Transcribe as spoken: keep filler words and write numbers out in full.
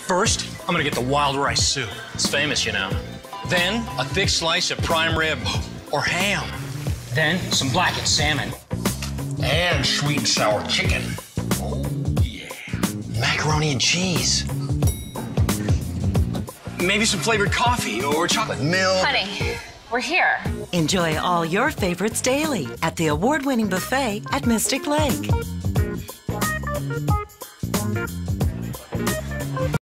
First, I'm gonna get the wild rice soup. It's famous, you know. Then, a thick slice of prime rib or ham. Then, some blackened salmon. And sweet and sour chicken. Oh, yeah. Macaroni and cheese. Maybe some flavored coffee or chocolate milk. Honey, we're here. Enjoy all your favorites daily at the award-winning buffet at Mystic Lake.